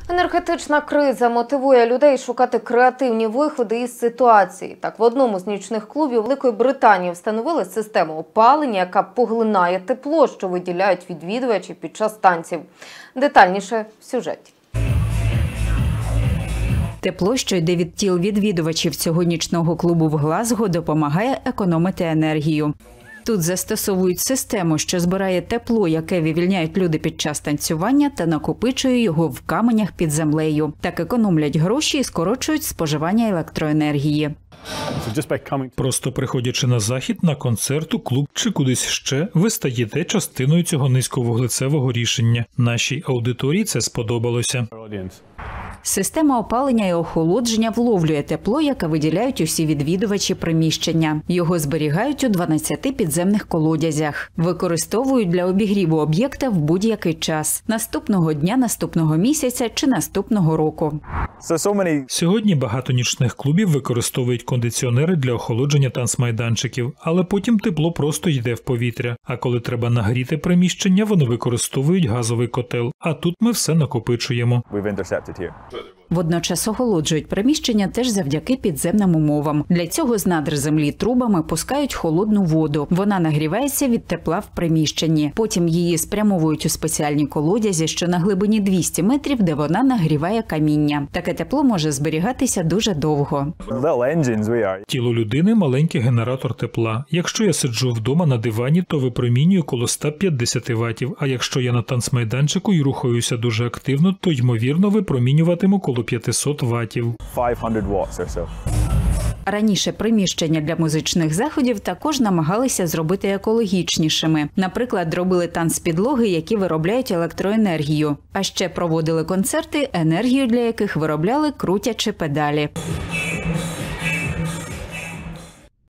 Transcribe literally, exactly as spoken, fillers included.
Енергетична криза мотивує людей шукати креативні виходи із ситуації. Так, в одному з нічних клубів Великої Британії встановили систему опалення, яка поглинає тепло, що виділяють відвідувачі під час танців. Детальніше в сюжеті. Тепло, що йде від тіл відвідувачів цього нічного клубу в Глазго, допомагає економити енергію. Тут застосовують систему, що збирає тепло, яке вивільняють люди під час танцювання, та накопичує його в каменях під землею. Так економлять гроші і скорочують споживання електроенергії. Просто приходячи на захід, на концерт, у клуб чи кудись ще, ви стаєте частиною цього низьковуглецевого рішення. Нашій аудиторії це сподобалося. Система опалення і охолодження вловлює тепло, яке виділяють усі відвідувачі приміщення. Його зберігають у дванадцяти підземних колодязях. Використовують для обігріву об'єкта в будь-який час – наступного дня, наступного місяця чи наступного року. Сьогодні багато нічних клубів використовують кондиціонери для охолодження танцмайданчиків, але потім тепло просто йде в повітря. А коли треба нагріти приміщення, вони використовують газовий котел. А тут ми все накопичуємо. Водночас охолоджують приміщення теж завдяки підземним умовам. Для цього з надр землі трубами пускають холодну воду. Вона нагрівається від тепла в приміщенні. Потім її спрямовують у спеціальні колодязі, що на глибині двісті метрів, де вона нагріває каміння. Таке тепло може зберігатися дуже довго. Тіло людини – маленький генератор тепла. Якщо я сиджу вдома на дивані, то випромінюю коло ста п'ятдесят ватів, а якщо я на танцмайданчику і рухаюся дуже активно, то, ймовірно, випромінюватиму коло п'ятсот ватів. Раніше приміщення для музичних заходів також намагалися зробити екологічнішими. Наприклад, робили танцпідлоги, які виробляють електроенергію. А ще проводили концерти, енергію для яких виробляли крутячі педалі.